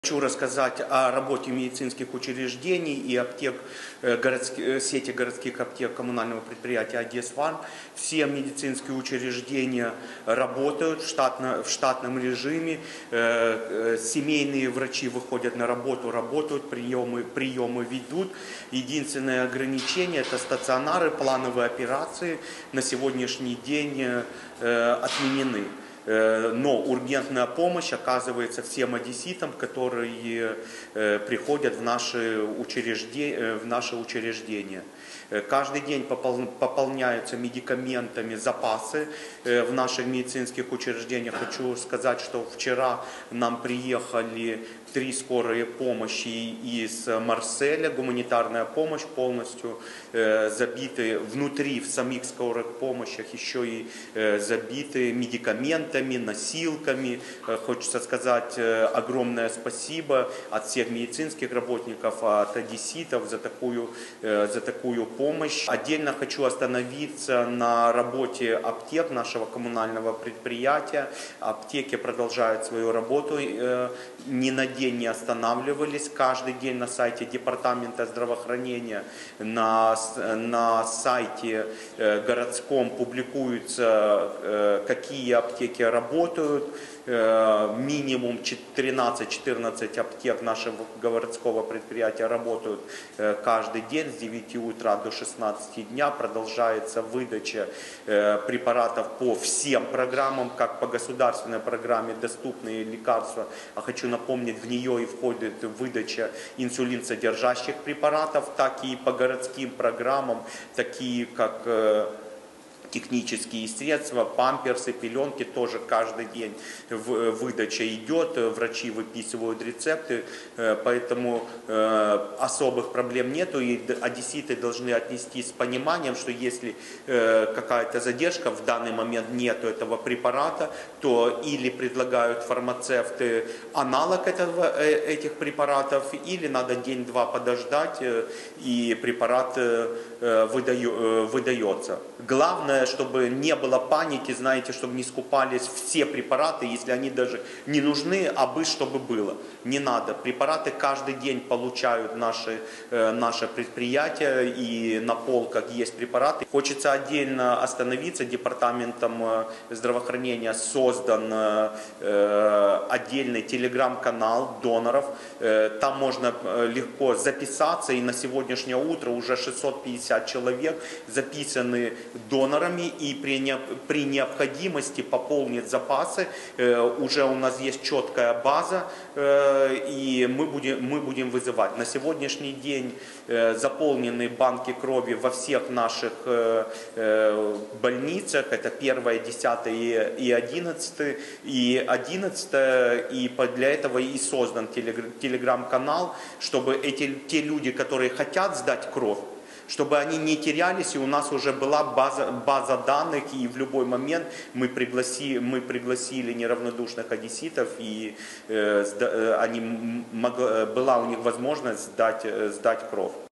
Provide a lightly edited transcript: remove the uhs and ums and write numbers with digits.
Хочу рассказать о работе медицинских учреждений и аптек, сети городских аптек коммунального предприятия «Одесфарм». Все медицинские учреждения работают в штатном режиме. Семейные врачи выходят на работу, работают, приемы ведут. Единственное ограничение – это стационары, плановые операции на сегодняшний день отменены. Но ургентная помощь оказывается всем одесситам, которые приходят в наши учреждения. Каждый день пополняются медикаментами запасы в наших медицинских учреждениях. Хочу сказать, что вчера нам приехали 3 скорые помощи из Марселя, гуманитарная помощь полностью забиты внутри, в самих скорых помощях еще и забиты медикаментами, носилками. Хочется сказать огромное спасибо от всех медицинских работников, от одесситов за такую помощь. Отдельно хочу остановиться на работе аптек нашего коммунального предприятия. Аптеки продолжают свою работу, ни на день не останавливались. Каждый день на сайте Департамента здравоохранения, на сайте городском публикуются, какие аптеки работают. Минимум 13-14 аптек нашего городского предприятия работают каждый день с 9 утра до 16 дня. Продолжается выдача препаратов по всем программам, как по государственной программе «Доступные лекарства». А хочу напомнить, в нее и входит выдача инсулинсодержащих препаратов, так и по городским программам, такие как технические средства, памперсы, пеленки, тоже каждый день выдача идет, врачи выписывают рецепты, поэтому особых проблем нету, и одесситы должны отнестись с пониманием, что если какая-то задержка, в данный момент нету этого препарата, то или предлагают фармацевты аналог этих препаратов, или надо день-два подождать, и препарат выдается. Главное, чтобы не было паники, знаете, чтобы не скупались все препараты, если они даже не нужны, чтобы было. Не надо. Препараты каждый день получают наше предприятие, и на полках есть препараты. Хочется отдельно остановиться. Департаментом здравоохранения создан отдельный телеграм-канал доноров. Там можно легко записаться, и на сегодняшнее утро уже 650 человек записаны донорами, и при необходимости пополнить запасы. Уже у нас есть четкая база, и мы будем вызывать. На сегодняшний день заполнены банки крови во всех наших больницах. Это 1, 10 и 11. И для этого и создан телеграм-канал, чтобы те люди, которые хотят сдать кровь, чтобы они не терялись, и у нас уже была база данных, и в любой момент мы пригласили неравнодушных одесситов, и была у них возможность сдать кровь.